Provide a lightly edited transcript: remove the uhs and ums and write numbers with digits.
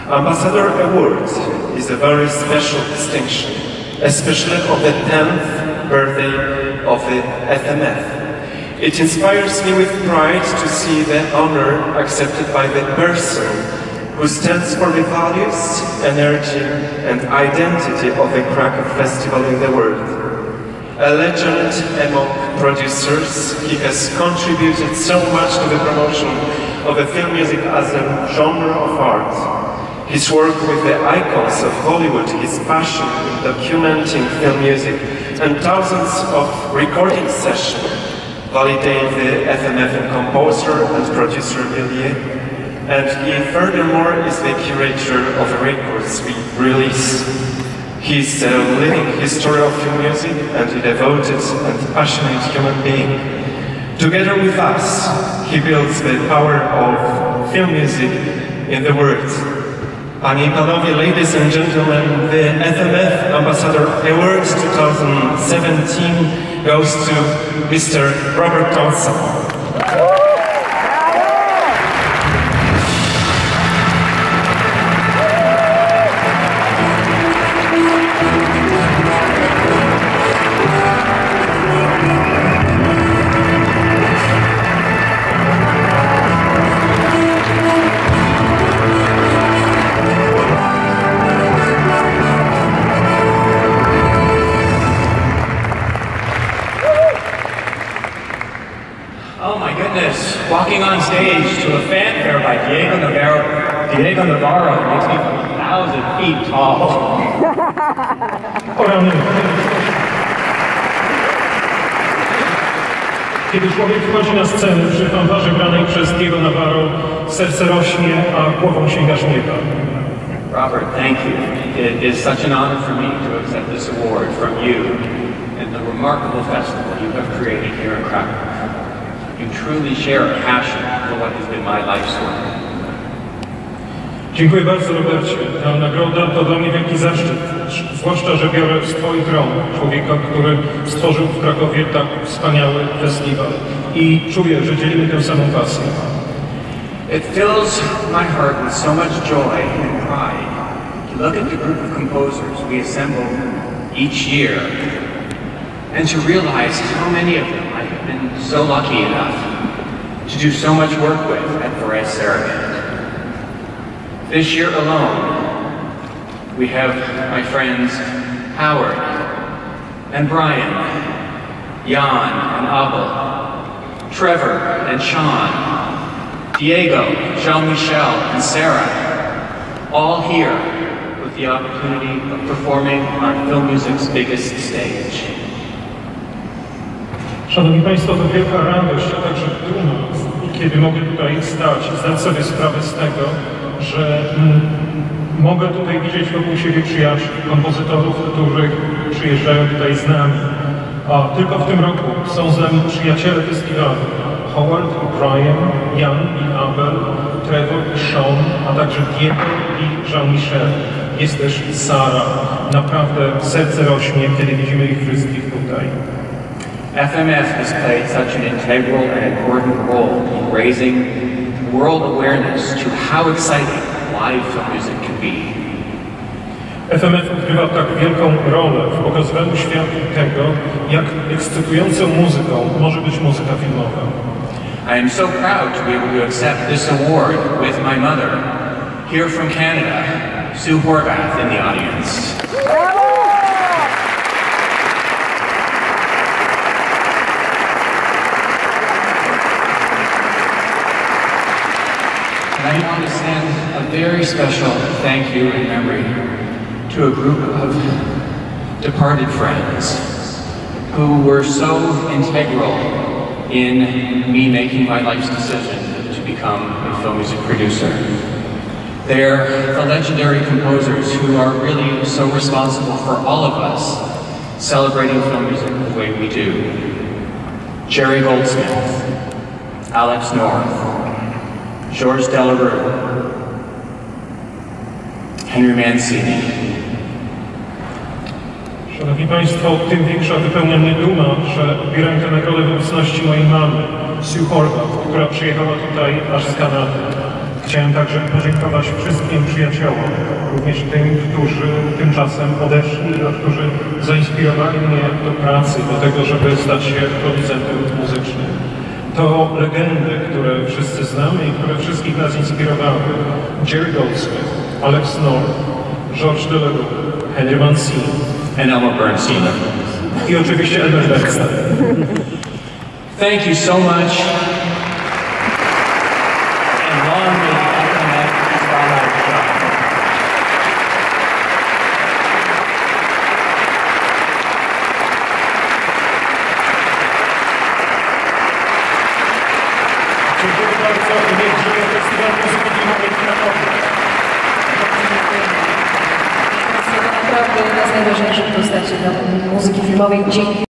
Ambassador Award is a very special distinction, especially on the 10th birthday of the FMF. It inspires me with pride to see the honor accepted by the person who stands for the values, energy and identity of the Krakow Festival in the world. A legend among producers, he has contributed so much to the promotion of the film music as a genre of art. His work with the icons of Hollywood, his passion in documenting film music, and thousands of recording sessions validate the FMF composer and producer milieu. And he furthermore is the curator of records we release. He is a living history of film music and a devoted and passionate human being. Together with us, he builds the power of film music in the world. Panie i Panowie, ladies and gentlemen, the FMF Ambassador Award 2017 goes to Mr. Robert Townson. Walking on stage to a fanfare by Diego Navarro makes me feel 1,000 feet tall. Kiedy człowiek wchodzi na scenę przy fanfarze granej przez Diego Navarro, serce rośnie, a głową sięgasz nieba. Robert, thank you. It is such an honor for me to accept this award from you and the remarkable festival you have created here in Krakow. You truly share a passion for what has been my life's work. Dziękuję bardzo, Robercie. Ta nagroda to dla mnie wielki zaszczyt, zwłaszcza, że biorę z Twoich rąk człowieka, który stworzył w Krakowie tak wspaniały festiwal. I czuję, że dzielimy tę samą pasję. It fills my heart with so much joy and pride to look at the group of composers we assemble each year and to realize how many of them I have been so lucky enough to do so much work with at Varèse Sarabande. This year alone, we have my friends Howard and Brian, Jan and Abel, Trevor and Sean, Diego, Jean-Michel and Sarah, all here with the opportunity of performing on film music's biggest stage. Szanowni Państwo, to wielka radość, a także duma, kiedy mogę tutaj stać i zdać sobie sprawę z tego, że mogę tutaj widzieć wokół siebie przyjaciół, kompozytorów, których przyjeżdżają tutaj z nami. A tylko w tym roku są z nami przyjaciele festiwalu. Howard i Brian, Jan i Abel, Trevor i Sean, a także Diego i Jean-Michel. Jest też Sara. Naprawdę serce rośnie, kiedy widzimy ich wszystkich tutaj. FMF has played such an integral and important role in raising world awareness to how exciting live film music can be. FMF odgrywa tak wielką rolę w pokazywaniu światu tego, jak ekscytującą muzyką może być muzyka filmowa. I am so proud to be able to accept this award with my mother, here from Canada, Sue Horvath in the audience. And I want to send a very special thank you in memory to a group of departed friends who were so integral in me making my life's decision to become a film music producer. They're the legendary composers who are really so responsible for all of us celebrating film music the way we do. Jerry Goldsmith, Alex North, Georges Delarue, Henry Mancini. Szanowni Państwo, tym większa wypełnia mnie duma, że odbieram tę nagrodę w obecności mojej mamy, Sue Horvath, która przyjechała tutaj aż z Kanady. Chciałem także podziękować wszystkim przyjaciołom, również tym, którzy tymczasem odeszli, a którzy zainspirowali mnie do pracy, do tego, żeby stać się producentem muzycznym. To legendy, które wszyscy znamy i które wszystkich nas inspirowały. Jerry Goldsmith, Alex North, Georges Delerue, Henry Mancini and Elmer Bernstein. I oczywiście Elmer Bernstein. Thank you so much. And long may the FMF spotlight shine. Dziękuję bardzo i niech żyje Festiwal Muzyki Filmowej w Krakowie. To naprawdę jedna z najważniejszych postaci muzyki filmowej. Dzięki.